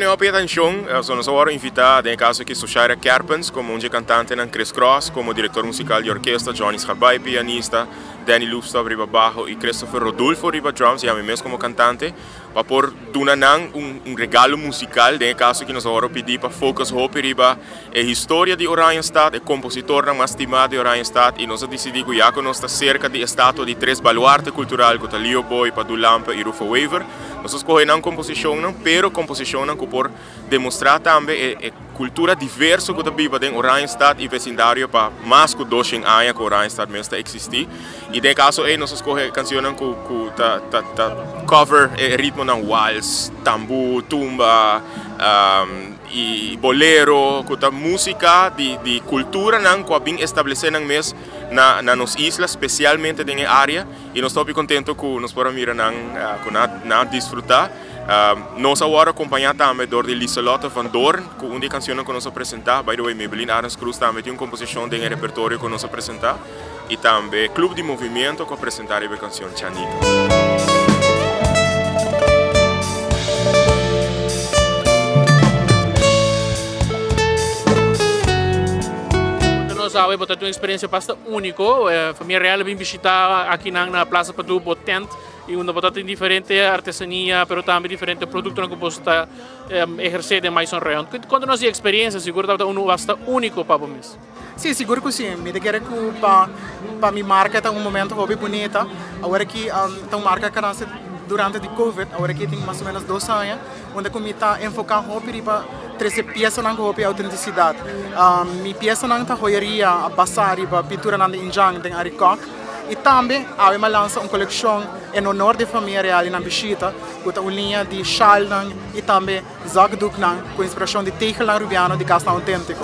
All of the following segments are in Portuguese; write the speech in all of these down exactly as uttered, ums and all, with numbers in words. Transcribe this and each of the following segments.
minha atenção, sono só invitado em caso que Sushaira Kerpens, como um cantante em Chris Cross, como diretor musical de orquestra, Johnny Schabai, pianista, Danny Lufstov riba bajo e Christopher Rodolfo riba drums, e a mim mesmo como cantante, para por donar um, um regalo musical, em caso que nós agora pedimos para focus hope riba a história de Oranjestad, o compositor mais estimado de Oranjestad, e nós decidimos já que nós está cerca de estátua de três baluartes culturais, como Leo Boy, Padu Lampa e Rufo Waver. Nós escolhemos uma composição, pero composição que por demonstrar também a, a cultura diversa que vive em Oranjestad e vecindário para mais que dois anos que Oranjestad mesmo está existir. E no caso aí nós escolhemos canções que ta, ta, ta cover o ritmo de waltz, tambu, tumba, um, e bolero, que a música de, de cultura que é bem estabelecida mesmo na, na nossa isla, especialmente na área, e nós estamos contentes que nós podemos mirar uh, na, na desfrutar. Uh, nós agora acompanhamos também de Lieselotte van Doorn, com uma das canções que nós apresentamos. By the way, Maybelline Arens Cruz também tem uma composição de repertório que nós apresentamos. E também Clube de Movimento que apresentaram a canção Chanita. Nós avemos uma experiência bastante única. A família real vem visitar aqui na Praça Padu Botent e onde tem diferente artesania, mas também diferente produto que você está exercendo mais em região. Quando nós temos experiência, seguro que é um bastante único para nós. Sim, seguro que sim. Me diga que para para minha marca é um momento hobby bonita. Agora que a marca que nasce durante o Covid, agora que tem mais ou menos dois anos, onde eu está enfocado hobby para trazer peças na hobby autenticidade. Minha peça na joieria, a basari, a pintura na injang, tem aricok. E também a gente lança uma coleção em honor da família real na Bichita, com uma linha de chal e também zakdoek com inspiração de tegel rubiano de casta autêntico.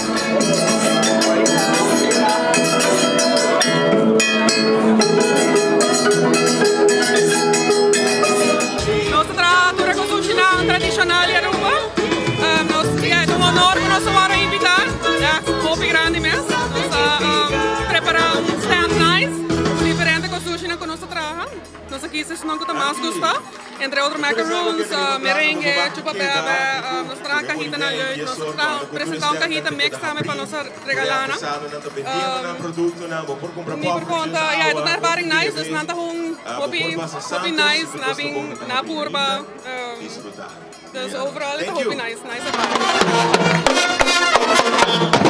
Nossa traditura cozinha tradicional em Aruba. É um honor para nós agora invitar. É um hobby grande mesmo. Nós preparamos um stand nice. Cozinha que nós trabalhamos. Nós aqui se não que mais gosta, entre outros macarons, uh, merengue, chupa bebe, uh, nós trabalhamos cajita na noite, nós apresentamos cajita mix também para nós regalar. E por conta, ja, het is very nice, dus nanta hong hobby, hobby nice, na bing, na purba, dus overal is het hobby nice, nice ervaring.